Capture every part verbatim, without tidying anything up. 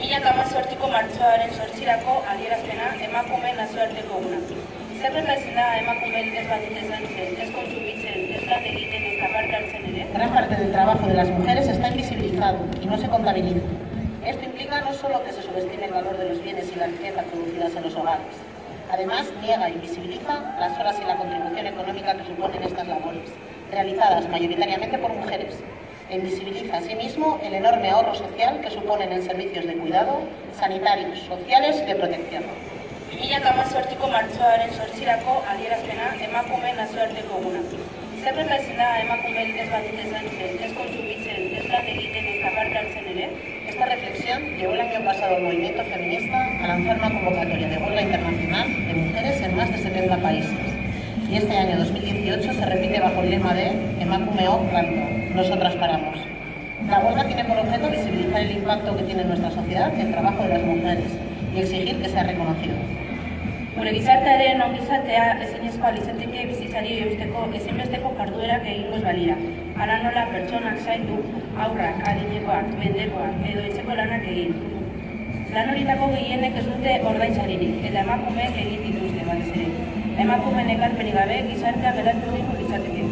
Mila hamazortziko martxoaren sortzirako adierazpena emakumeen nazioarteko eguna. Zer gertatzen da emakumeen ez badute zaintzen, ez kontsumitzen, ez lan egiten eta parte hartzen ere? Gran parte del trabajo de las mujeres está invisibilizado y no se contabiliza. Esto implica no solo que se subestime el valor de los bienes y la riqueza producidas en los hogares, además niega e invisibiliza las horas y la contribución económica que suponen estas labores, realizadas mayoritariamente por mujeres, e invisibiliza asimismo el enorme ahorro social que suponen en servicios de cuidado, sanitarios, sociales y de protección. Mila hamazortziko martxoaren sortzirako adierazpena emakumeen nazioarteko eguna. Zer gertatzen da emakumeen ez badute zaintzen, ez kontsumitzen, ez lan egiten eta parte hartzen ere? Esta reflexión llevó el año pasado al movimiento feminista a lanzar una convocatoria de huelga internacional de mujeres en más de setenta países. Y este año dos mil dieciocho se repite bajo el lema de Emakumeok planto, nosotras paramos. La huelga tiene por objeto visibilizar el impacto que tiene en nuestra sociedad el trabajo de las mujeres y exigir que sea reconocido. Gure gizartearen ongizatea ezinezkoa litzateke bizitzari eusteko ezinbesteko jarduerak egingoz balira. Hala nola pertsonak zaindu, haurrak, adinekoak, mendekoak edo etxeko lanak egin. Lan horietako gehienek ez dute ordainsaririk eta emakumeek egin dituzte batez ere. Emakumeen ekarpenik gabe gizartea geratu egingo litzateke.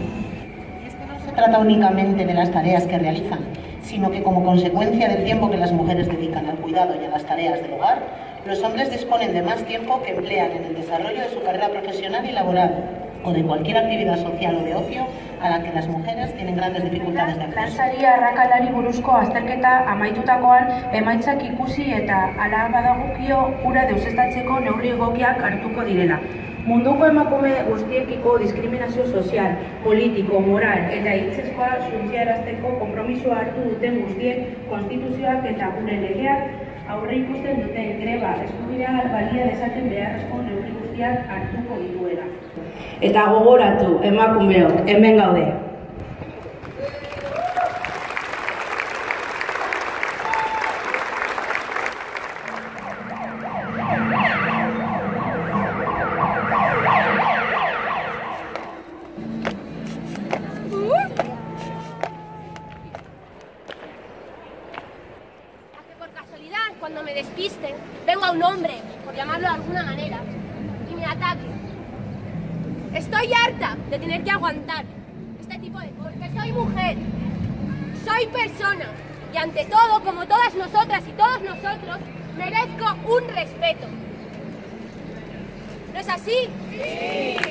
No se trata únicamente de las tareas que realizan, sino que como consecuencia del tiempo que las mujeres dedican al cuidado y a las tareas del hogar, los hombres disponen de más tiempo que emplean en el desarrollo de su carrera profesional y laboral, o de cualquier actividad social o de ocio a la que las mujeres tienen grandes dificultades de acceso. Lansari arrakalari buruzko azterketa amaitutakoan emaitzak ikusi eta hala badagokio hura deuseztatzeko neurri egokiak hartuko direla. Munduko emakume guztiekiko diskriminazio sozial, politiko, moral eta hitzezkoa suntsiarazteko konpromisoa hartu duten guztiek konstituzioak eta gure legeak aurre ikusten duten greba eskubidea balia dezaten beharrezko neurri guztiak hartuko dituela. Eta gogoratu, emakumeok, hemen gaude. Cuando me despisten, venga un hombre, por llamarlo de alguna manera, y me ataque. Estoy harta de tener que aguantar este tipo de cosas. Soy mujer, soy persona, y ante todo, como todas nosotras y todos nosotros, merezco un respeto. ¿No es así? Sí.